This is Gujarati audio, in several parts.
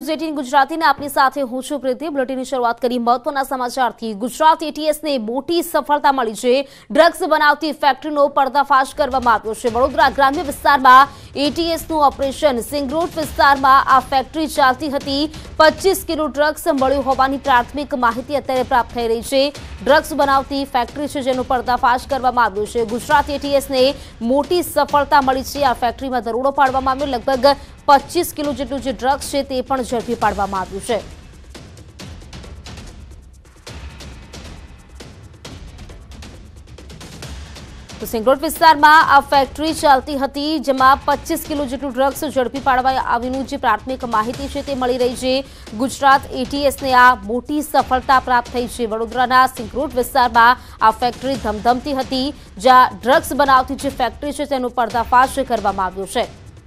ન્યૂઝ 18 ગુજરાતીને આપની સાથે હું છું પ્રીતિ। બુલેટિનની શરૂઆત કરી મહત્વના સમાચારથી। ગુજરાત એટીએસને મોટી સફળતા મળી છે। ડ્રગ્સ બનાવતી ફેક્ટરીનો પર્દાફાશ કરવામાં આવ્યો છે। વડોદરા ગ્રામ્ય વિસ્તારમાં એટીએસનું ઓપરેશન સિંગરોડ વિસ્તારમાં આ ફેક્ટરી ચાલતી હતી। 25 કિલો ડ્રગ્સ મળ્યું હોવાની પ્રાથમિક માહિતી અત્યારે પ્રાપ્ત થઈ રહી છે। ડ્રગ્સ બનાવતી ફેક્ટરી છે જેનો પર્દાફાશ કરવામાં આવ્યો છે। ગુજરાત એટીએસને મોટી સફળતા મળી છે। આ ફેક્ટરીમાં દરોડો પાડવામાં આવ્યો। લગભગ 25 કિલો જેટલું જે ડ્રગ્સ છે તે પણ ઝડપી પાડવામાં આવ્યું છે। તો સિંગરોડ વિસ્તારમાં આ ફેક્ટરી ચાલતી હતી જેમાં 25 કિલો જેટલું ડ્રગ્સ ઝડપી પાડવા આવીનું જે પ્રાથમિક માહિતી છે તે મળી રહી છે। ગુજરાત એટીએસને આ મોટી સફળતા પ્રાપ્ત થઈ છે। વડોદરાના સિંગરોડ વિસ્તારમાં આ ફેક્ટરી ધમધમતી હતી જ્યાં ડ્રગ્સ બનાવતી જે ફેક્ટરી છે તેનો પર્દાફાશ કરવામાં આવ્યો છે।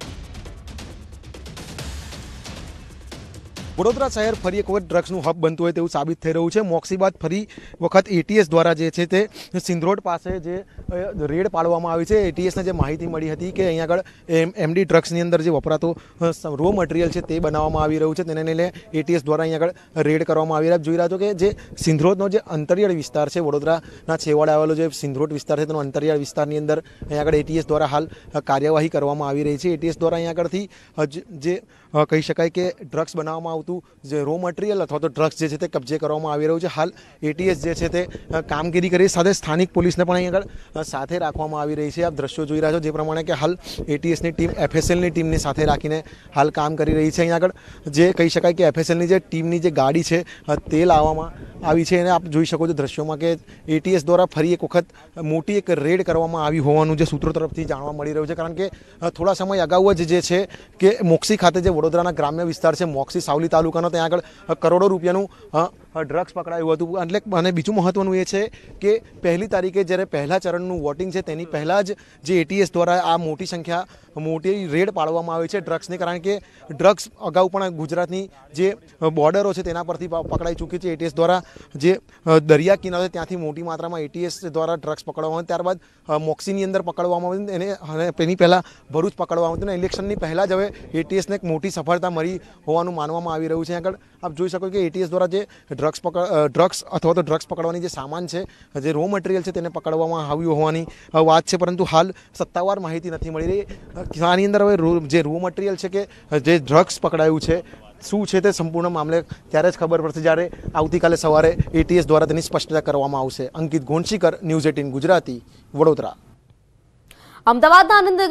वडोदरा शहर फरी एक वखत ड्रग्सનું हब बनતું હોય તેવું સાબિત થઈ રહ્યું છે। મોક્ષી બાદ ફરી વખત એટીએસ દ્વારા જે છે તે સિંધરોડ પાસે જે રેડ પાડવામાં આવી છે। એટીએસને જે માહિતી મળી હતી કે અહીંયા આગળ એમડી ડ્રગ્સની અંદર જે વપરાતો રો મટીરિયલ છે તે બનાવવામાં આવી રહ્યું છે, તેને લઈને એટીએસ દ્વારા અહીંયા આગળ રેડ કરવામાં આવી રહ્યા। જોઈ રહ્યા છો કે જે સિંધરોડનો જે અંતરિયાળ વિસ્તાર છે, વડોદરાના છેવાડે આવેલો જે સિંધરોડ વિસ્તાર છે તેનો અંતરિયાળ વિસ્તારની અંદર અહીંયા આગળ એટીએસ દ્વારા હાલ કાર્યવાહી કરવામાં આવી રહી છે। એટીએસ દ્વારા અહીંયા આગળથી જે કહી શકાય કે ડ્રગ્સ બનાવવામાં આવતું જે રો મટીરિયલ અથવા તો ડ્રગ્સ જે છે તે કબજે કરવામાં આવી રહ્યું છે। હાલ એટીએસ જે છે તે કામગીરી કરી સાથે સ્થાનિક પોલીસને પણ અહીં આગળ સાથે રાખવામાં આવી રહી છે। આપ દ્રશ્યો જોઈ રહ્યા છો જે પ્રમાણે કે હાલ એટીએસની ટીમ એફએસએલની ટીમને સાથે રાખીને હાલ કામ કરી રહી છે। અહીં આગળ જે કહી શકાય કે એફએસએલની જે ટીમની જે ગાડી છે તે લાવવામાં આવી છે અને આપ જોઈ શકો છો દ્રશ્યોમાં કે એટીએસ દ્વારા ફરી એક વખત મોટી એક રેડ કરવામાં આવી હોવાનું જે સૂત્રો તરફથી જાણવા મળી રહ્યું છે। કારણ કે થોડા સમય અગાઉ જ જે છે કે મોક્ષી ખાતે જે વડોદરાના ગ્રામ્ય વિસ્તાર છે મોક્ષી સાવલી તાલુકાનો ત્યાં આગળ કરોડો રૂપિયાનું ડ્રગ્સ પકડાયું હતું। એટલે અને બીજું મહત્વનું એ છે કે પહેલી તારીખે જ્યારે પહેલા ચરણનું વોટિંગ છે તેની પહેલાં જ જે એટીએસ દ્વારા આ મોટી રેડ પાડવામાં આવી છે ડ્રગ્સને। કારણ કે ડ્રગ્સ અગાઉ પણ ગુજરાતની જે બોર્ડરો છે તેના પરથી પકડાઈ ચૂકી છે। એટીએસ દ્વારા જે દરિયા કિનારે ત્યાંથી મોટી માત્રામાં એટીએસ દ્વારા ડ્રગ્સ પકડવામાં આવ્યું, ત્યારબાદ મોક્ષીની અંદર પકડવામાં આવ્યું અને તેની પહેલાં ભરૂચ પકડવામાં આવ્યું અને ઇલેક્શનની પહેલાં જ હવે એટીએસને એક મોટી સફળતા મળી હોવાનું માનવામાં આવી રહ્યું છે। આગળ આપ જોઈ શકો કે એટીએસ દ્વારા જે ડ્રગ્સ અથવા તો ડ્રગ્સ પકડવાની જે સામાન છે, જે રો મટીરિયલ છે તેને પકડવામાં આવ્યું હોવાની વાત છે, પરંતુ હાલ સત્તાવાર માહિતી નથી મળી રહી। આની અંદર હવે જે રો મટીરિયલ છે કે જે ડ્રગ્સ પકડાયું છે શું છે તે સંપૂર્ણ મામલે ત્યારે જ ખબર પડશે જ્યારે આવતીકાલે સવારે એટીએસ દ્વારા તેની સ્પષ્ટતા કરવામાં આવશે। અંકિત ગોંડશીકર, ન્યૂઝ 18 ગુજરાતી, વડોદરા। અમદાવાદના આનંદ